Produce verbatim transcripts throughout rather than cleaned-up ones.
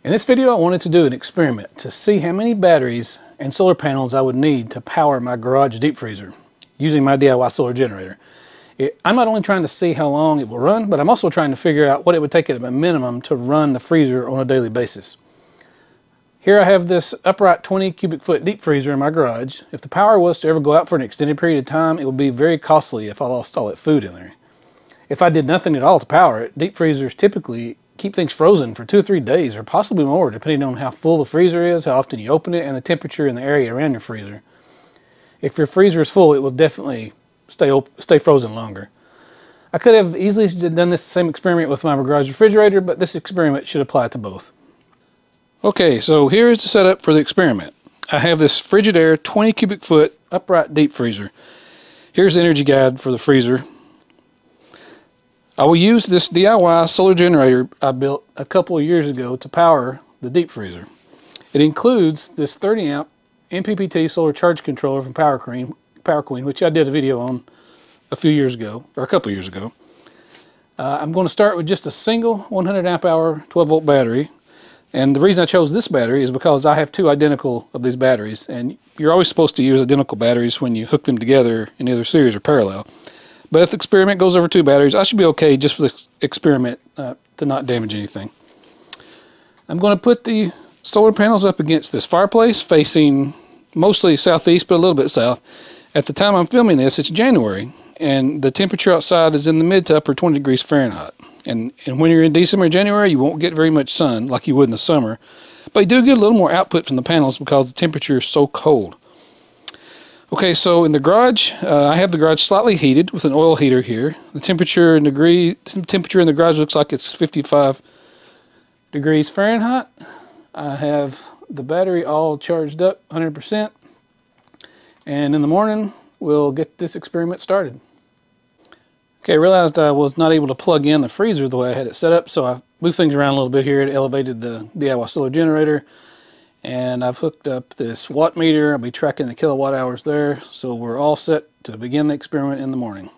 In this video, I wanted to do an experiment to see how many batteries and solar panels I would need to power my garage deep freezer using my D I Y solar generator. It, I'm not only trying to see how long it will run, but I'm also trying to figure out what it would take at a minimum to run the freezer on a daily basis. Here I have this upright twenty cubic foot deep freezer in my garage. If the power was to ever go out for an extended period of time, it would be very costly if I lost all that food in there. If I did nothing at all to power it, deep freezers typically keep things frozen for two or three days or possibly more, depending on how full the freezer is, how often you open it, and the temperature in the area around your freezer. If your freezer is full, it will definitely stay op stay frozen longer. I could have easily done this same experiment with my garage refrigerator, but this experiment should apply to both. Okay, so here is the setup for the experiment. I have this Frigidaire twenty cubic foot upright deep freezer. Here's the energy guide for the freezer. I will use this D I Y solar generator I built a couple of years ago to power the deep freezer. It includes this thirty amp M P P T solar charge controller from PowerQueen, PowerQueen, which I did a video on a few years ago, or a couple of years ago. Uh, I'm going to start with just a single one hundred amp hour twelve volt battery. And the reason I chose this battery is because I have two identical of these batteries, and you're always supposed to use identical batteries when you hook them together in either series or parallel. But if the experiment goes over two batteries, I should be okay just for the experiment uh, to not damage anything. I'm going to put the solar panels up against this fireplace facing mostly southeast but a little bit south. At the time I'm filming this, it's January, and the temperature outside is in the mid to upper twenty degrees Fahrenheit. And, and when you're in December or January, you won't get very much sun like you would in the summer. But you do get a little more output from the panels because the temperature is so cold. Okay, so in the garage, uh, I have the garage slightly heated with an oil heater here. The temperature in degree temperature in the garage looks like it's fifty-five degrees Fahrenheit. I have the battery all charged up one hundred percent. And in the morning, we'll get this experiment started. Okay, I realized I was not able to plug in the freezer the way I had it set up, so I moved things around a little bit here. It elevated the D I Y solar generator. And I've hooked up this watt meter. I'll be tracking the kilowatt hours there. So we're all set to begin the experiment in the morning.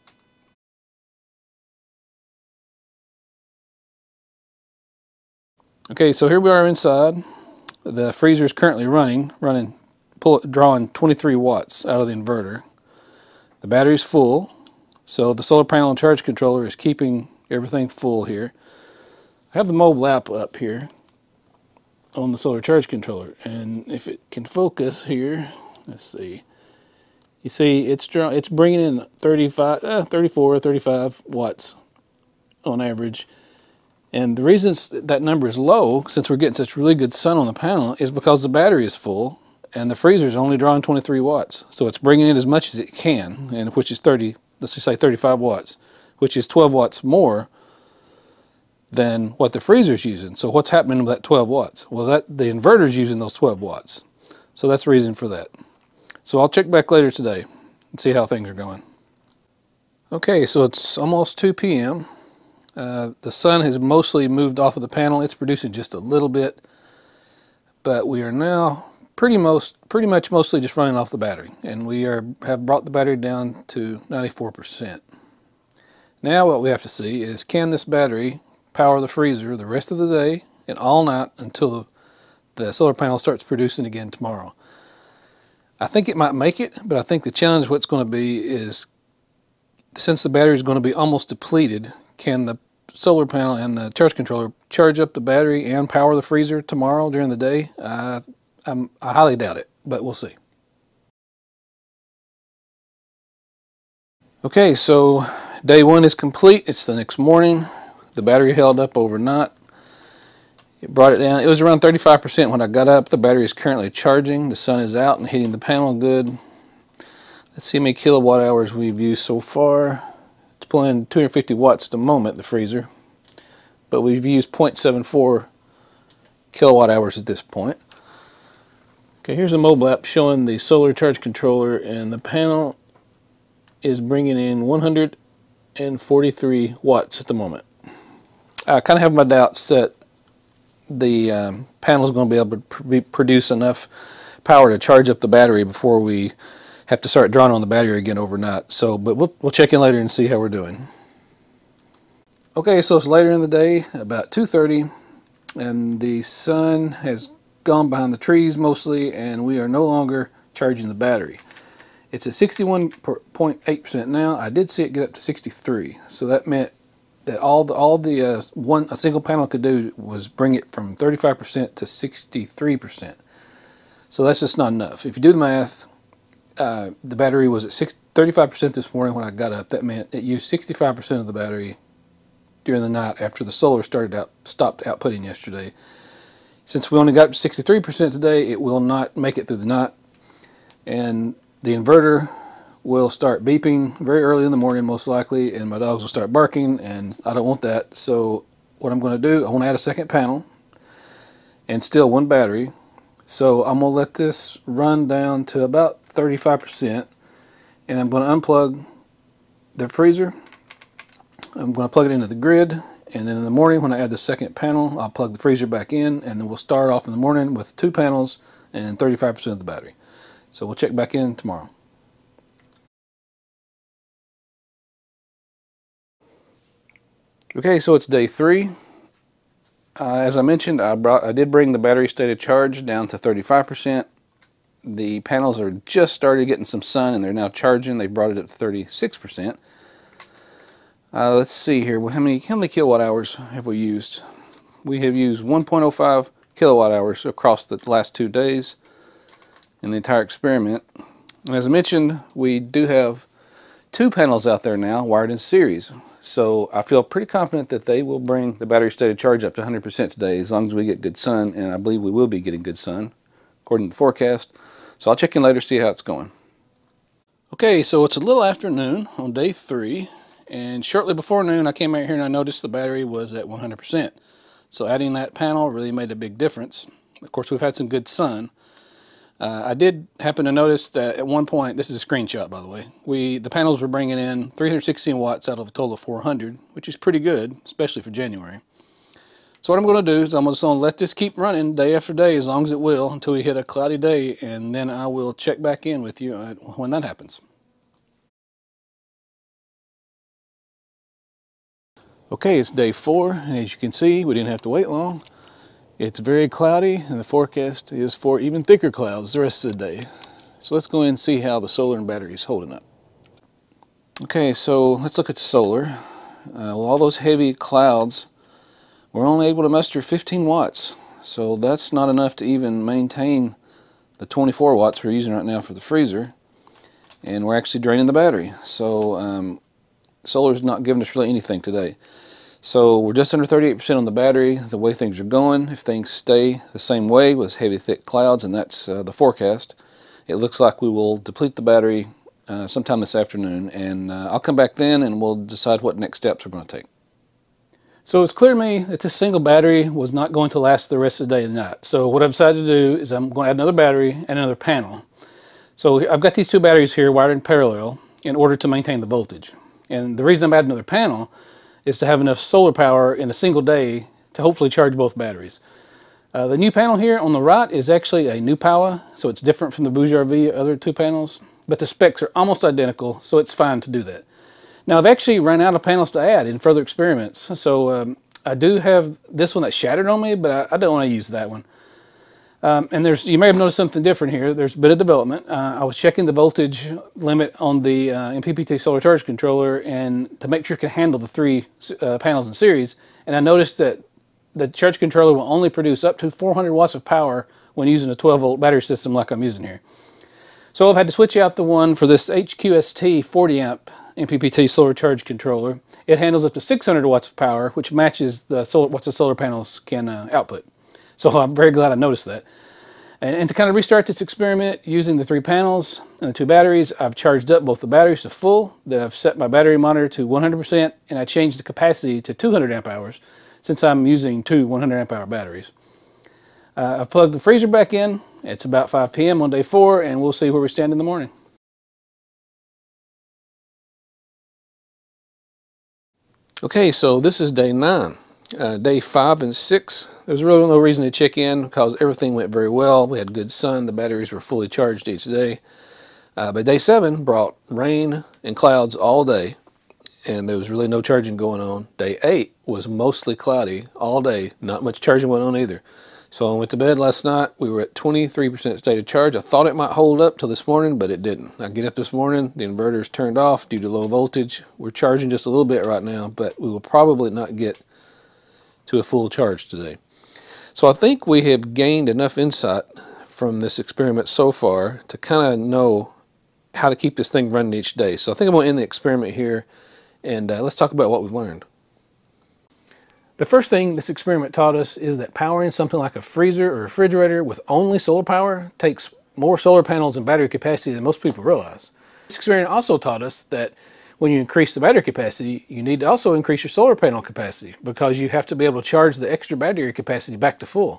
Okay, so here we are inside. The freezer is currently running, running, pull, drawing twenty-three watts out of the inverter. The battery's full, so the solar panel and charge controller is keeping everything full here. I have the mobile app up here on the solar charge controller, and if it can focus here, let's see, you see it's it's bringing in thirty-five, uh, thirty-four, thirty-five watts on average. And the reason that number is low, since we're getting such really good sun on the panel, is because the battery is full and the freezer is only drawing twenty-three watts. So it's bringing in as much as it can, and which is thirty, let's just say thirty-five watts, which is twelve watts more than what the freezer's using. So what's happening with that twelve watts? Well, that the inverter's using those twelve watts. So that's the reason for that. So I'll check back later today and see how things are going. Okay, so it's almost two P M Uh, the sun has mostly moved off of the panel. It's producing just a little bit, but we are now pretty most pretty much mostly just running off the battery, and we are have brought the battery down to ninety-four percent. Now what we have to see is, can this battery power the freezer the rest of the day and all night until the, the solar panel starts producing again tomorrow. I think it might make it, but I think the challenge what's going to be is, since the battery is going to be almost depleted, can the solar panel and the charge controller charge up the battery and power the freezer tomorrow during the day? Uh, I'm, I highly doubt it, but we'll see. Okay, so day one is complete. It's the next morning. The battery held up overnight. It brought it down. It was around thirty-five percent when I got up. The battery is currently charging. The sun is out and hitting the panel good. Let's see how many kilowatt hours we've used so far. It's pulling two hundred fifty watts at the moment, the freezer. But we've used zero point seven four kilowatt hours at this point. Okay, here's a mobile app showing the solar charge controller, and the panel is bringing in one hundred forty-three watts at the moment. I kind of have my doubts that the um, panel is going to be able to pr produce enough power to charge up the battery before we have to start drawing on the battery again overnight. So, but we'll, we'll check in later and see how we're doing. Okay, so it's later in the day, about two thirty. and the sun has gone behind the trees mostly, and we are no longer charging the battery. It's at sixty-one point eight percent now. I did see it get up to sixty-three, so that meant that all the all the uh, one a single panel could do was bring it from thirty-five percent to sixty-three percent. So that's just not enough. If you do the math, uh, the battery was at thirty-five percent this morning when I got up. That meant it used sixty-five percent of the battery during the night after the solar started out stopped outputting yesterday. Since we only got up to sixty-three percent today, it will not make it through the night, and the inverter will start beeping very early in the morning most likely, and my dogs will start barking, and I don't want that. So what I'm going to do, I want to add a second panel and still one battery. So I'm going to let this run down to about thirty-five percent, and I'm going to unplug the freezer. I'm going to plug it into the grid, and then in the morning when I add the second panel, I'll plug the freezer back in, and then we'll start off in the morning with two panels and thirty-five percent of the battery. So we'll check back in tomorrow. Okay, so it's day three. Uh, as I mentioned, I, brought, I did bring the battery state of charge down to thirty-five percent. The panels are just started getting some sun, and they're now charging. They've brought it up to thirty-six percent. Uh, let's see here. How many, how many kilowatt hours have we used? We have used one point oh five kilowatt hours across the last two days in the entire experiment. And as I mentioned, we do have two panels out there now wired in series. So I feel pretty confident that they will bring the battery state of charge up to one hundred percent today, as long as we get good sun, and I believe we will be getting good sun according to the forecast. So I'll check in later, see how it's going. Okay, so it's a little after noon on day three, and shortly before noon I came out here and I noticed the battery was at one hundred percent. So adding that panel really made a big difference. Of course, we've had some good sun. Uh, I did happen to notice that at one point, this is a screenshot by the way, we the panels were bringing in three hundred sixteen watts out of a total of four hundred, which is pretty good, especially for January. So what I'm going to do is I'm just going to let this keep running day after day as long as it will until we hit a cloudy day, and then I will check back in with you when that happens. Okay, it's day four, and as you can see, we didn't have to wait long. It's very cloudy, and the forecast is for even thicker clouds the rest of the day. So let's go in and see how the solar and battery is holding up. Okay, so let's look at the solar. Uh, well, all those heavy clouds, we're only able to muster fifteen watts. So that's not enough to even maintain the twenty-four watts we're using right now for the freezer. And we're actually draining the battery. So um, solar's not giving us really anything today. So we're just under thirty-eight percent on the battery, the way things are going. If things stay the same way with heavy, thick clouds, and that's uh, the forecast, it looks like we will deplete the battery uh, sometime this afternoon. And uh, I'll come back then and we'll decide what next steps we're going to take. So it's clear to me that this single battery was not going to last the rest of the day and night. So what I've decided to do is I'm going to add another battery and another panel. So I've got these two batteries here wired in parallel in order to maintain the voltage. And the reason I'm adding another panel is to have enough solar power in a single day to hopefully charge both batteries. Uh, the new panel here on the right is actually a new power, so it's different from the BougeRV other two panels, but the specs are almost identical, so it's fine to do that. Now I've actually run out of panels to add in further experiments, so um, I do have this one that shattered on me, but I, I don't want to use that one. Um, and there's, you may have noticed something different here. There's a bit of development. Uh, I was checking the voltage limit on the uh, M P P T solar charge controller, and to make sure it can handle the three uh, panels in series. And I noticed that the charge controller will only produce up to four hundred watts of power when using a twelve volt battery system like I'm using here. So I've had to switch out the one for this H Q S T forty amp M P P T solar charge controller. It handles up to six hundred watts of power, which matches the solar, what the solar panels can uh, output. So I'm very glad I noticed that. And, and to kind of restart this experiment using the three panels and the two batteries, I've charged up both the batteries to full, then I've set my battery monitor to one hundred percent, and I changed the capacity to two hundred amp hours since I'm using two one hundred amp hour batteries. Uh, I've plugged the freezer back in. It's about five P M on day four, and we'll see where we stand in the morning. Okay, so this is day nine. Uh, day five and six, there's really no reason to check in because everything went very well. We had good sun, the batteries were fully charged each day. Uh, but day seven brought rain and clouds all day. and there was really no charging going on. Day eight was mostly cloudy all day, not much charging went on either. So I went to bed last night. We were at twenty-three percent state of charge. I thought it might hold up till this morning, but it didn't. I get up this morning, the inverter is turned off due to low voltage. We're charging just a little bit right now, but we will probably not get to a full charge today. So I think we have gained enough insight from this experiment so far to kind of know how to keep this thing running each day. So I think I'm going to end the experiment here, and uh, let's talk about what we've learned. The first thing this experiment taught us is that powering something like a freezer or refrigerator with only solar power takes more solar panels and battery capacity than most people realize. This experiment also taught us that when you increase the battery capacity, you need to also increase your solar panel capacity, because you have to be able to charge the extra battery capacity back to full.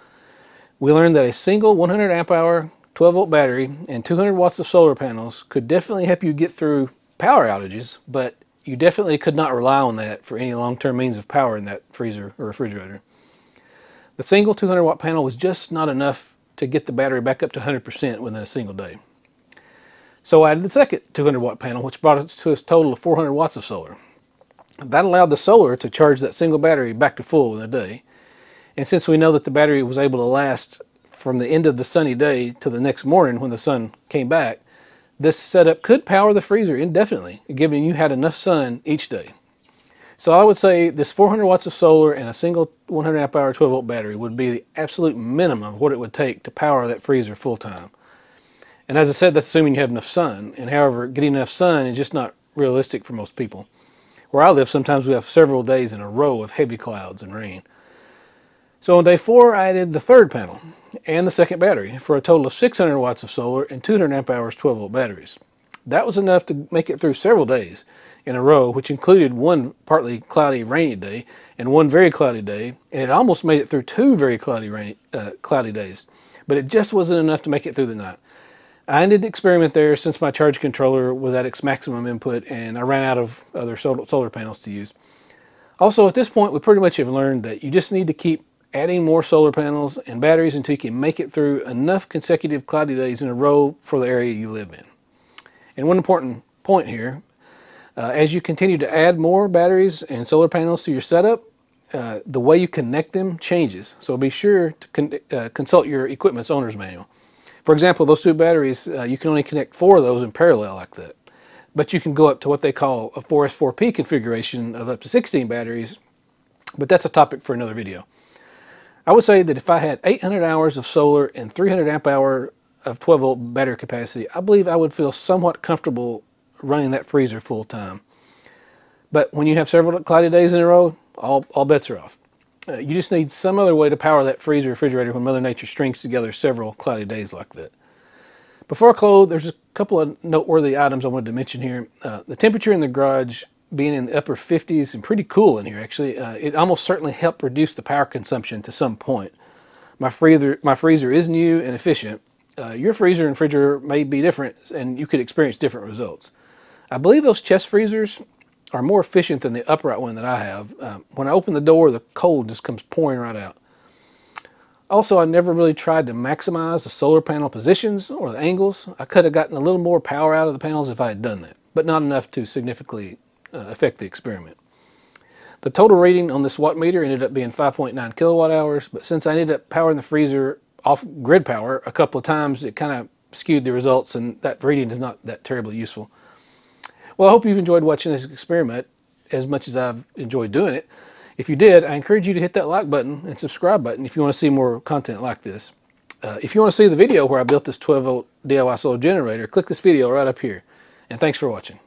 We learned that a single one hundred amp hour twelve volt battery and two hundred watts of solar panels could definitely help you get through power outages, but you definitely could not rely on that for any long-term means of power in that freezer or refrigerator. The single two hundred watt panel was just not enough to get the battery back up to one hundred percent within a single day. So I added the second two hundred watt panel, which brought us to a total of four hundred watts of solar. That allowed the solar to charge that single battery back to full in a day. And since we know that the battery was able to last from the end of the sunny day to the next morning when the sun came back, this setup could power the freezer indefinitely, given you had enough sun each day. So I would say this four hundred watts of solar and a single one hundred amp hour twelve volt battery would be the absolute minimum of what it would take to power that freezer full time. And as I said, that's assuming you have enough sun. And however, getting enough sun is just not realistic for most people. Where I live, sometimes we have several days in a row of heavy clouds and rain. So on day four, I added the third panel and the second battery for a total of six hundred watts of solar and two hundred amp hours twelve volt batteries. That was enough to make it through several days in a row, which included one partly cloudy, rainy day and one very cloudy day, and it almost made it through two very cloudy, rainy, uh, cloudy days. But it just wasn't enough to make it through the night. I ended the experiment there since my charge controller was at its maximum input and I ran out of other solar panels to use. Also, at this point, we pretty much have learned that you just need to keep adding more solar panels and batteries until you can make it through enough consecutive cloudy days in a row for the area you live in. And one important point here, uh, as you continue to add more batteries and solar panels to your setup, uh, the way you connect them changes. So be sure to con uh, consult your equipment's owner's manual. For example, those two batteries, uh, you can only connect four of those in parallel like that. But you can go up to what they call a four S four P configuration of up to sixteen batteries, but that's a topic for another video. I would say that if I had eight hundred hours of solar and three hundred amp hour of twelve volt battery capacity, I believe I would feel somewhat comfortable running that freezer full time. But when you have several cloudy days in a row, all, all bets are off. Uh, you just need some other way to power that freezer refrigerator when Mother Nature strings together several cloudy days like that. Before I close, there's a couple of noteworthy items I wanted to mention here. Uh, the temperature in the garage being in the upper fifties and pretty cool in here actually, uh, it almost certainly helped reduce the power consumption to some point. My freezer, my freezer is new and efficient. Uh, your freezer and refrigerator may be different and you could experience different results. I believe those chest freezers are more efficient than the upright one that I have. Uh, when I open the door, the cold just comes pouring right out. Also, I never really tried to maximize the solar panel positions or the angles. I could have gotten a little more power out of the panels if I had done that, but not enough to significantly uh, affect the experiment. The total reading on this watt meter ended up being five point nine kilowatt hours, but since I ended up powering the freezer off grid power a couple of times, it kind of skewed the results, and that reading is not that terribly useful. Well, I hope you've enjoyed watching this experiment as much as I've enjoyed doing it. If you did, I encourage you to hit that like button and subscribe button if you want to see more content like this. Uh, if you want to see the video where I built this twelve volt D I Y solar generator, click this video right up here. And thanks for watching.